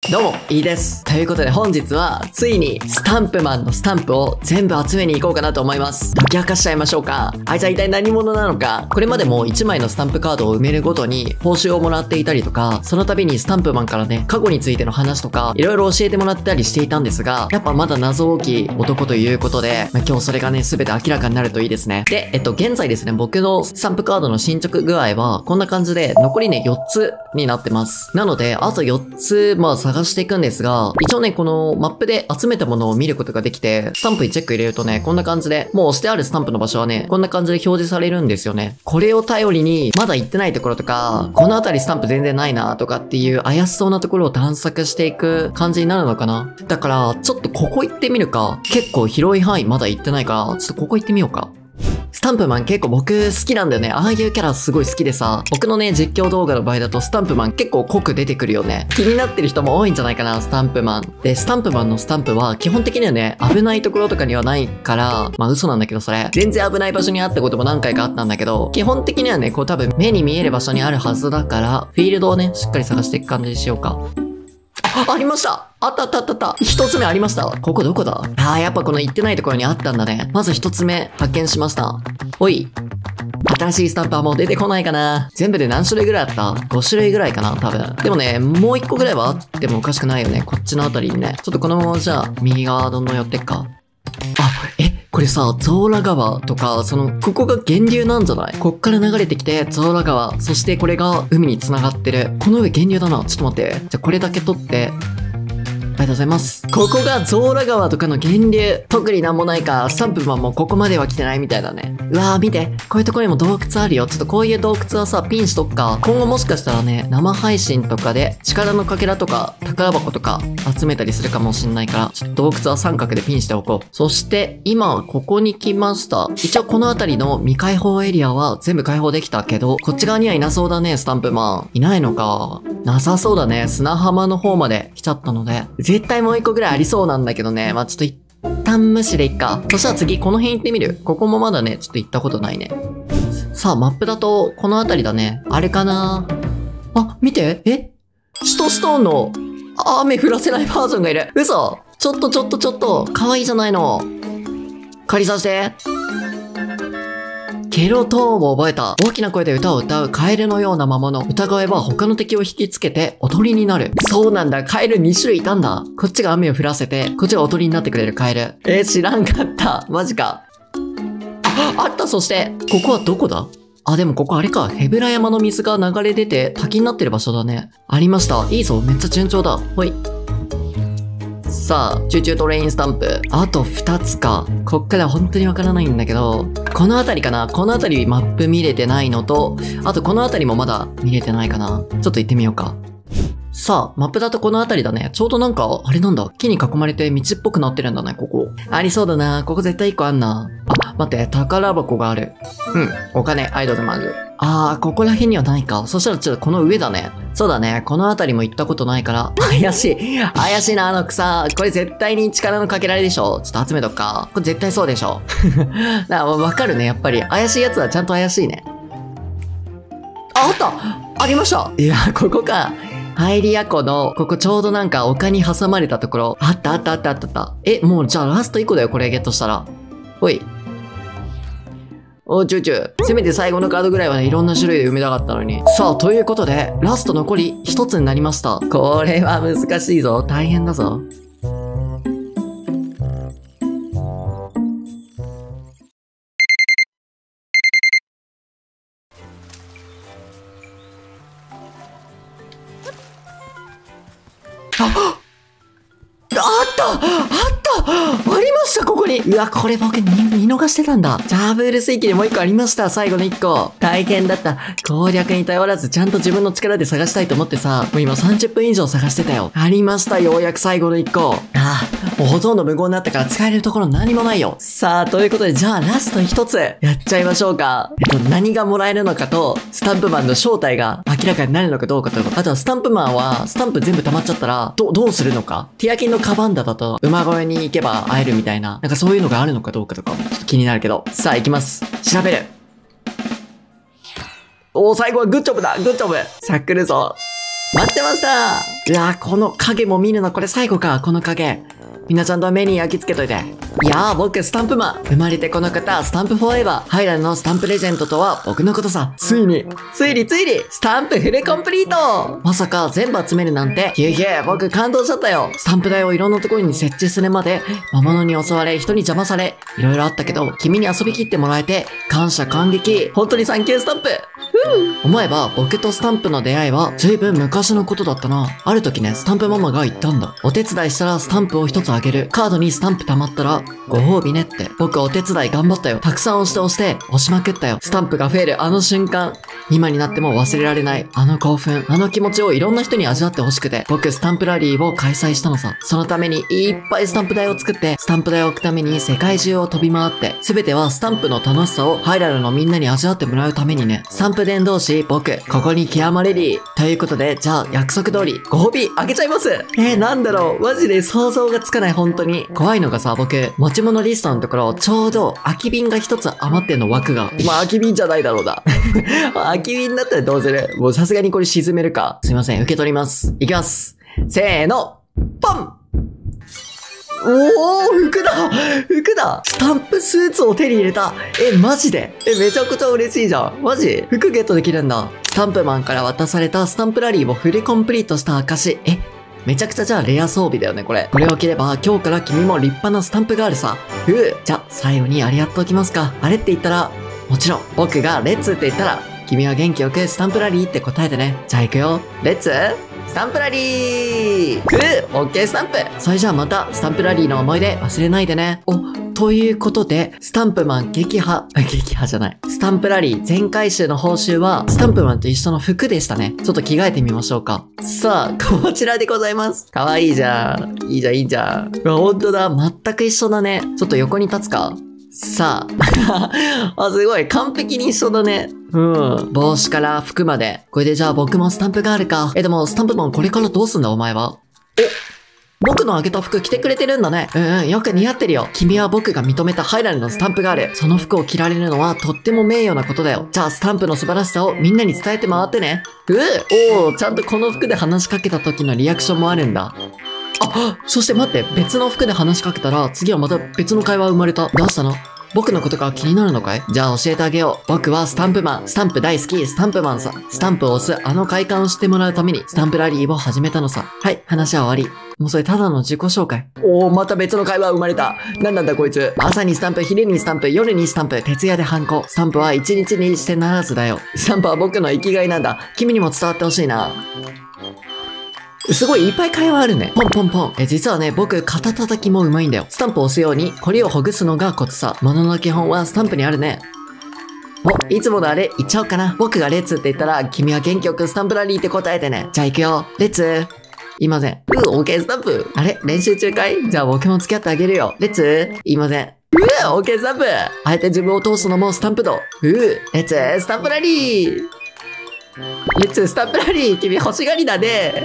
どうも、いいです。ということで本日は、ついにスタンプマンのスタンプを全部集めに行こうかなと思います。解き明かしちゃいましょうか。あいつは一体何者なのか。これまでも1枚のスタンプカードを埋めるごとに報酬をもらっていたりとか、その度にスタンプマンからね、過去についての話とか、いろいろ教えてもらったりしていたんですが、やっぱまだ謎多き男ということで、今日それがね、すべて明らかになるといいですね。で、現在ですね、僕のスタンプカードの進捗具合は、こんな感じで、残りね、4つになってます。なので、あと4つ、探していくんですが、一応ね、このマップで集めたものを見ることができて、スタンプにチェック入れるとね、こんな感じで、もう押してあるスタンプの場所はね、こんな感じで表示されるんですよね。これを頼りに、まだ行ってないところとか、この辺りスタンプ全然ないなとかっていう怪しそうなところを探索していく感じになるのかな。だから、ちょっとここ行ってみるか。結構広い範囲まだ行ってないから、ちょっとここ行ってみようか。スタンプマン結構僕好きなんだよね。ああいうキャラすごい好きでさ、僕のね、実況動画の場合だとスタンプマン結構濃く出てくるよね。気になってる人も多いんじゃないかな、スタンプマン。で、スタンプマンのスタンプは基本的にはね、危ないところとかにはないから、嘘なんだけどそれ。全然危ない場所にあったことも何回かあったんだけど、基本的にはね、こう多分目に見える場所にあるはずだから、フィールドをね、しっかり探していく感じにしようか。ありました。あった。一つ目ありました。ここどこだ？やっぱこの行ってないところにあったんだね。まず一つ目発見しました。おい。新しいスタンプはもう出てこないかな。全部で何種類ぐらいあった？ 5 種類ぐらいかな、多分。でもね、もう1個ぐらいはあってもおかしくないよね。こっちのあたりにね。ちょっとこのままじゃあ、右側どんどん寄ってっか。これさ、ゾーラ川とか、ここが源流なんじゃない？こっから流れてきて、ゾーラ川、そしてこれが海に繋がってる。この上源流だな。ちょっと待って。じゃあこれだけ取って、ありがとうございます。ここがゾーラ川とかの源流。特になんもないか、スタンプマンもここまでは来てないみたいだね。うわー見て。こういうところにも洞窟あるよ。ちょっとこういう洞窟はさ、ピンしとくか。今後もしかしたらね、生配信とかで力のかけらとか宝箱とか集めたりするかもしんないから、ちょっと洞窟は三角でピンしておこう。そして、今、ここに来ました。一応この辺りの未開放エリアは全部開放できたけど、こっち側にはいなそうだね、スタンプマン。いないのか。なさそうだね。砂浜の方まで来ちゃったので。絶対もう一個ぐらいありそうなんだけどね。ちょっと一旦無視でいっか。そしたら次、この辺行ってみる。ここもまだね、ちょっと行ったことないね。さあ、マップだと、この辺りだね。あれかな？見て！シトストーンの、雨降らせないバージョンがいる。嘘！ちょっと、可愛いじゃないの。借りさせて。ケロトーンを覚えた。大きな声で歌を歌うカエルのような魔物。歌声は他の敵を引きつけて踊りになる。そうなんだ。カエル2種類いたんだ。こっちが雨を降らせて、こっちが踊りになってくれるカエル。知らんかった。マジか。あった。そして、ここはどこだ？でもここあれか。ヘブラ山の水が流れ出て滝になってる場所だね。ありました。いいぞ。めっちゃ順調だ。ほい。さあ、チューチュートレインスタンプ。あと2つか。こっから本当にわからないんだけど、この辺りかな？この辺りマップ見れてないのと、あとこの辺りもまだ見れてないかな。ちょっと行ってみようか。さあ、マップだとこの辺りだね。ちょうどなんか、あれなんだ。木に囲まれて道っぽくなってるんだね、ここ。ありそうだな。ここ絶対1個あんな。待って、宝箱がある。お金、ありがとうございます。ここら辺にはないか。そしたらちょっとこの上だね。そうだね。この辺りも行ったことないから。怪しいな、あの草。これ絶対に力のかけられでしょ。ちょっと集めとくか。これ絶対そうでしょ。わかるね、やっぱり。怪しいやつはちゃんと怪しいね。あった！ありました！いや、ここか。ハイリア湖の、ここちょうどなんか丘に挟まれたところ。あった。もうじゃあラスト1個だよ、これゲットしたら。ほい。チューチュー。せめて最後のカードぐらいはね、いろんな種類で埋めたかったのに。さあ、ということで、ラスト残り1つになりました。これは難しいぞ。大変だぞ。ありました、ここに。うわ、これ僕見逃してたんだ。ダブル水器でもう1個ありました、最後の1個。大変だった。攻略に頼らず、ちゃんと自分の力で探したいと思ってさ、もう今30分以上探してたよ。ありました、ようやく最後の1個。もうほとんど無言になったから使えるところ何もないよ。さあ、ということで、じゃあラスト1つ、やっちゃいましょうか。何がもらえるのかと、スタンプマンの正体が明らかになるのかどうかと、あとはスタンプマンは、スタンプ全部溜まっちゃったら、どうするのか。ティアキンのカバンダだと、馬小屋に行けば会えるみたいな、なんかそういうのがあるのかどうかとかも、ちょっと気になるけど。さあ、行きます。調べる。最後はグッジョブだ。グッジョブ。さあ、来るぞ。 待ってました。うわこの影も見るのこれ最後か、この影。みんなちゃんと目に焼き付けといて。いやー、僕、スタンプマン。生まれてこの方、スタンプフォーエバー。ハイラルのスタンプレジェンドとは僕のことさ。ついに、スタンプフルコンプリート。まさか全部集めるなんて。僕感動しちゃったよ。スタンプ台をいろんなところに設置するまで、魔物に襲われ、人に邪魔され、いろいろあったけど、君に遊びきってもらえて、感謝感激。本当にサンキュースタンプ。思えば、僕とスタンプの出会いは、ずいぶん昔のことだったな。ある時ね、スタンプママが言ったんだ。お手伝いしたらスタンプを一つあげる。カードにスタンプ溜まったら、ご褒美ねって。僕お手伝い頑張ったよ。たくさん押して押しまくったよ。スタンプが増えるあの瞬間。今になっても忘れられないあの興奮。あの気持ちをいろんな人に味わってほしくて、僕スタンプラリーを開催したのさ。そのためにいっぱいスタンプ台を作って、スタンプ台を置くために世界中を飛び回って、すべてはスタンプの楽しさをハイラルのみんなに味わってもらうためにね。スタンプ伝道師、僕、ここに極まれり。ということで、じゃあ約束通り、ご褒美あげちゃいます。なんだろう。マジで想像がつかない、本当に。怖いのがさ、僕、持ち物リストのところ、ちょうど空き瓶が一つ余ってんの枠が。まあ空き瓶じゃないだろうな。空き瓶だったらどうする？もうさすがにこれ沈めるか。すいません、受け取ります。いきます。せーの、ポン！おー、服だスタンプスーツを手に入れた。マジでめちゃくちゃ嬉しいじゃん。マジ服ゲットできるんだ。スタンプマンから渡されたスタンプラリーをフルコンプリートした証。めちゃくちゃじゃあレア装備だよね、これ。これを着れば今日から君も立派なスタンプガールさ。じゃ、最後にあれやっておきますか。あれって言ったら、もちろん、僕がレッツって言ったら、君は元気よくスタンプラリーって答えてね。じゃあ行くよ。レッツスタンプラリーオッケースタンプ。それじゃあまた、スタンプラリーの思い出忘れないでね。ということで、スタンプマン撃破じゃない。スタンプラリー全回収の報酬は、スタンプマンと一緒の服でしたね。ちょっと着替えてみましょうか。さあ、こちらでございます。かわいいじゃん。いいじゃん。うわ、ほんとだ。全く一緒だね。ちょっと横に立つか。さあ。すごい。完璧に一緒だね。帽子から服まで。これでじゃあ僕もスタンプがあるか。でもスタンプマンこれからどうすんだお前は。僕のあげた服着てくれてるんだね。よく似合ってるよ。君は僕が認めたハイラルのスタンプガール。その服を着られるのはとっても名誉なことだよ。じゃあスタンプの素晴らしさをみんなに伝えて回ってね。ちゃんとこの服で話しかけた時のリアクションもあるんだ。そして待って、別の服で話しかけたら、次はまた別の会話生まれた。どうしたの？僕のことが気になるのかい？じゃあ教えてあげよう。僕はスタンプマン。スタンプ大好き、スタンプマンさ。スタンプを押すあの快感を知ってもらうために、スタンプラリーを始めたのさ。はい、話は終わり。もうそれただの自己紹介。また別の会話生まれた。なんなんだこいつ。朝にスタンプ、昼にスタンプ、夜にスタンプ、徹夜でハンコ。スタンプは一日にしてならずだよ。スタンプは僕の生きがいなんだ。君にも伝わってほしいな。すごいいっぱい会話あるね。ポンポンポン。実はね、僕、肩叩きもうまいんだよ。スタンプを押すように、コリをほぐすのがコツさ。ものの基本はスタンプにあるね。いつものあれ、言っちゃおうかな。僕がレッツって言ったら、君は元気よくスタンプラリーって答えてね。じゃあ行くよ。レッツ言いません。オッケースタンプ。あれ練習中かい？じゃあ僕も付き合ってあげるよ。レッツ言いません。オッケースタンプ。あえて自分を通すのもスタンプ度。レッツスタンプラリー。レッツスタンプラリー。君欲しがりだね。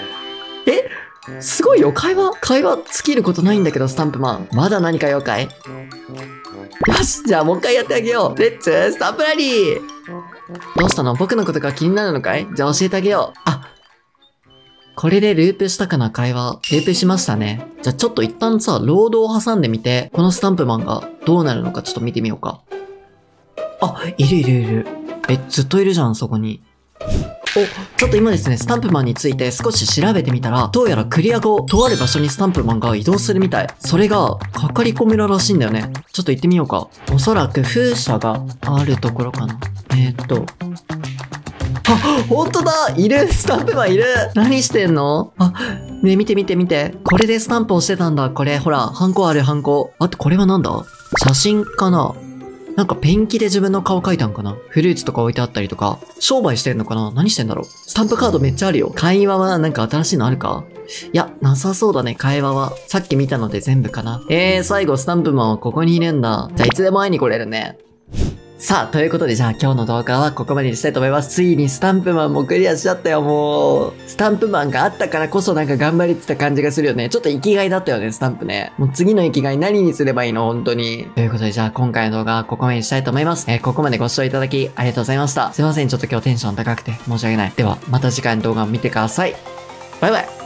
すごいよ。会話尽きることないんだけど、スタンプマン。まだ何か用かい？よし、じゃあもう一回やってあげよう。レッツスタンプラリー。どうしたの？僕のことが気になるのかい？じゃあ教えてあげよう。これでループしたかな会話。ループしましたね。じゃあちょっと一旦さ、ロードを挟んでみて、このスタンプマンがどうなるのかちょっと見てみようか。いる。ずっといるじゃん、そこに。ちょっと今ですね、スタンプマンについて少し調べてみたら、どうやらクリア後、とある場所にスタンプマンが移動するみたい。それが、かかり込めららしいんだよね。ちょっと行ってみようか。おそらく風車があるところかな。ほんとだ！いる！スタンプマンいる！何してんの？ねえ、見て。これでスタンプをしてたんだ。これ、ほら、ハンコある、ハンコ。これはなんだ？写真かな？なんかペンキで自分の顔描いたんかな？フルーツとか置いてあったりとか、商売してんのかな？何してんだろう？スタンプカードめっちゃあるよ。会話はなんか新しいのあるか？いや、なさそうだね、会話は。さっき見たので全部かな。最後スタンプマンはここにいるんだ。じゃあいつでも会いに来れるね。 さあ、ということでじゃあ今日の動画はここまでにしたいと思います。ついにスタンプマンもクリアしちゃったよ、もう。スタンプマンがあったからこそなんか頑張れてた感じがするよね。ちょっと生きがいだったよね、スタンプね。もう次の生きがい何にすればいいの、本当に。ということでじゃあ今回の動画はここまでにしたいと思います。ここまでご視聴いただきありがとうございました。すいません、ちょっと今日テンション高くて申し訳ない。では、また次回の動画を見てください。バイバイ。